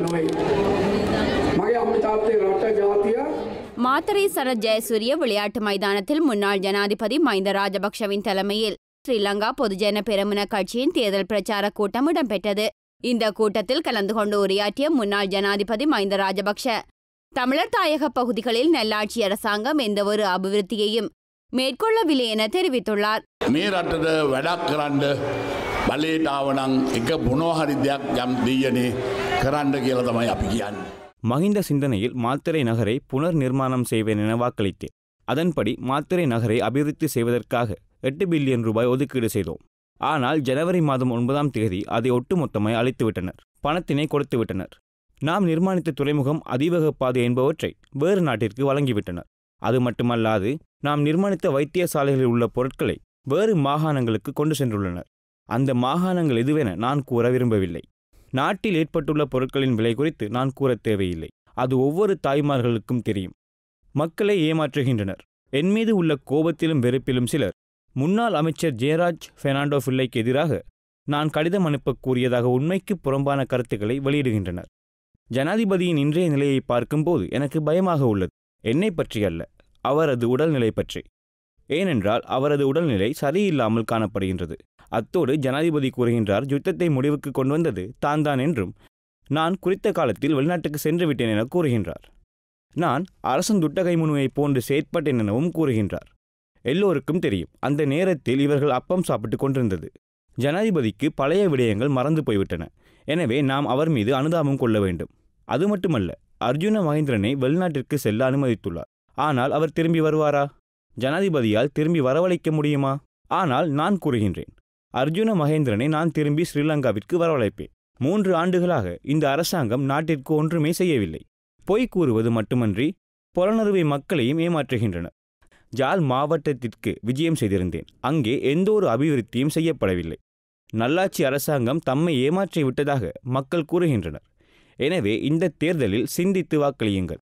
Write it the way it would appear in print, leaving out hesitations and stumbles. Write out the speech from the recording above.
மாத்தறை சரத் ஜெயசூரிய விளையாட்டு மைதானத்தில் முன்னாள் ஜனாதிபதி மஹிந்த ராஜபக்ஷவின் தலைமையில் ஸ்ரீலங்கா பொதுஜன பெரமுன கட்சியின் தேர்தல் பிரச்சார கூட்டம் இடம்பெற்றது. இந்த கூட்டத்தில் கலந்து கொண்டு உரையாற்றிய முன்னாள் ஜனாதிபதி மஹிந்த ராஜபக்ஷ தமிழர் தாயக பகுதிகளில் நல்லாட்சி அரசாங்கம் எந்தவொரு அபிவிருத்தியையும் மேற்கொள்ளவில்லை என தெரிவித்துள்ளார். மஹிந்த சிந்தனையில் மாத்தறை நகரை புனர் நிர்மாணம் செய்வேன் என வாக்களித்தேன். அதன்படி மாத்தறை நகரை அபிவிருத்தி செய்வதற்காக 8 பில்லியன் ரூபாய் ஒதுக்கீடு செய்தோம். ஆனால் ஜனவரி மாதம் 9ஆம் தேதி அதை ஒட்டுமொத்தமாய் அளித்துவிட்டனர். பணத்தினை கொடுத்துவிட்டனர். நாம் நிர்மாணித்த துறைமுகம், அதிவேக பாதை என்பவற்றை வேறு நாட்டிற்கு வழங்கிவிட்டனர். அது மட்டுமல்லாது நாம் நிர்மாணித்த வைத்தியசாலைகளில் உள்ள பொருட்களை வேறு மாகாணங்களுக்கு கொண்டு சென்றுள்ளனர். அந்த மாகாணங்கள் எதுவென நான் கூற விரும்பவில்லை. நாட்டில் ஏற்பட்டுள்ள பொருட்களின் விலை குறித்து நான் கூற தேவையில்லை. அது ஒவ்வொரு தாய்மார்களுக்கும் தெரியும். மக்களை ஏமாற்றுகின்றனர். என் மீது உள்ள கோபத்திலும் வெறுப்பிலும் சிலர் முன்னாள் அமைச்சர் ஜெயராஜ் பெர்னாண்டோ பிள்ளைக்கு எதிராக நான் கடிதம் அனுப்ப கூறியதாக உண்மைக்கு புறம்பான கருத்துக்களை வெளியிடுகின்றனர். ஜனாதிபதியின் இன்றைய நிலையை பார்க்கும்போது எனக்கு பயமாக உள்ளது. என்னை பற்றி அல்ல, அவரது உடல்நிலை பற்றி. ஏனென்றால் அவரது உடல்நிலை சரியில்லாமல் காணப்படுகின்றது. அத்தோடு ஜனாதிபதி கூறுகின்றார் யுத்தத்தை முடிவுக்கு கொண்டு வந்தது தான் என்றும் நான் குறித்த காலத்தில் வெளிநாட்டுக்கு சென்று விட்டேன் என கூறுகின்றார். நான் அரசன் துட்டகை முனுவை போன்று செயற்பட்டேன் எனவும் கூறுகின்றார். எல்லோருக்கும் தெரியும் அந்த நேரத்தில் இவர்கள் அப்பம் சாப்பிட்டு கொண்டிருந்தது. ஜனாதிபதிக்கு பழைய விடயங்கள் மறந்து போய்விட்டன. எனவே நாம் அவர் மீது அனுதாபம் கொள்ள வேண்டும். அது மட்டுமல்ல, அர்ஜுன மகேந்திரனை வெளிநாட்டிற்கு செல்ல அனுமதித்துள்ளார். ஆனால் அவர் திரும்பி வருவாரா? ஜனாதிபதியால் திரும்பி வரவழைக்க முடியுமா? ஆனால் நான் கூறுகின்றேன், அர்ஜுன மகேந்திரனை நான் திரும்பி ஸ்ரீலங்காவிற்கு வரவழைப்பேன். 3 ஆண்டுகளாக இந்த அரசாங்கம் நாட்டிற்கு ஒன்றுமே செய்யவில்லை. பொய் கூறுவது மட்டுமன்றி புலனறுவை மக்களையும் ஏமாற்றுகின்றனர். ஜாழ் மாவட்டத்திற்கு விஜயம் செய்திருந்தேன். அங்கே எந்த ஒரு அபிவிருத்தியும் செய்யப்படவில்லை. நல்லாட்சி அரசாங்கம் தம்மை ஏமாற்றி விட்டதாக மக்கள் கூறுகின்றனர். எனவே இந்த தேர்தலில் சிந்தித்து வாக்களியுங்கள்.